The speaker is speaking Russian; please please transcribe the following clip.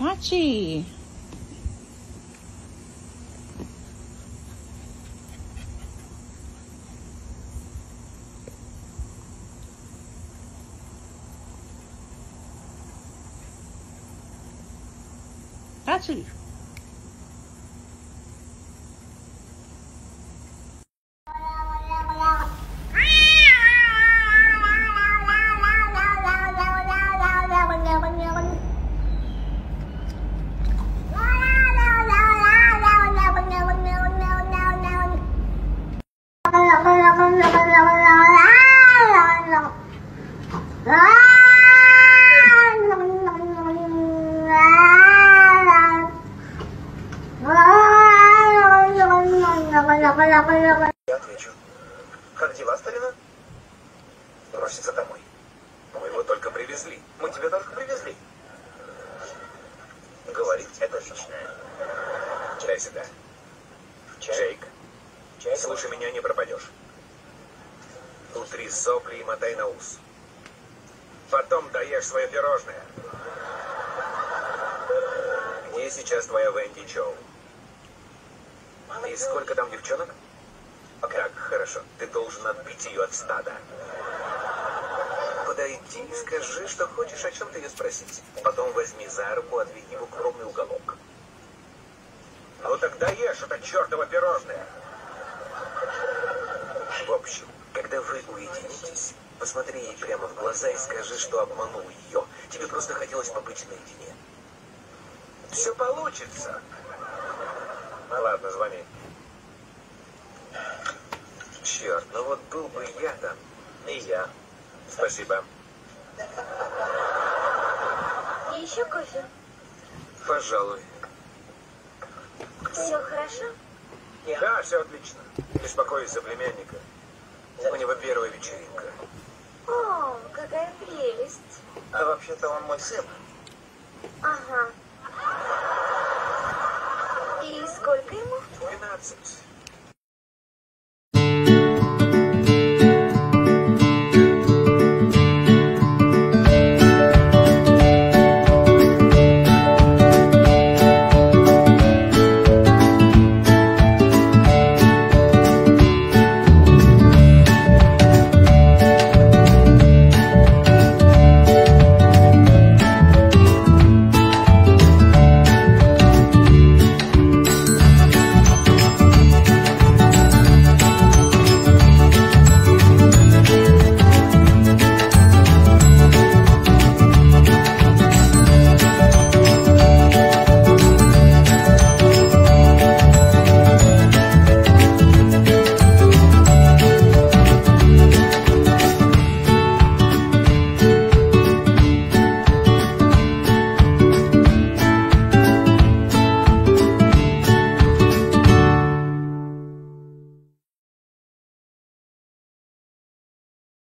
Hachi. Hachi. Я отвечу. Как дела, старина? Просится домой. Мы его только привезли. Мы тебя только привезли. Говорить это личное. Читай сюда. Джейк, слушай меня, не пропадешь. Утри сопли и мотай на ус. Потом доешь свое пирожное. Где сейчас твоя Венди Чоу? И сколько там девчонок? Как хорошо. Ты должен отбить ее от стада. Подойди и скажи, что хочешь о чем-то ее спросить. Потом возьми за руку, отведи в укромный уголок. Ну тогда ешь это чертово пирожное. В общем, когда вы уединитесь, посмотри ей прямо в глаза и скажи, что обманул ее. Тебе просто хотелось побыть наедине. Все получится. Ну ладно, звони. Черт, ну вот был бы я там. И я. Спасибо. И еще кофе? Пожалуй. Все хорошо? Да, все отлично. Беспокоюсь за племянника. У него первая вечеринка. О, какая прелесть. А вообще-то он мой сын. Ага. И сколько ему? 12.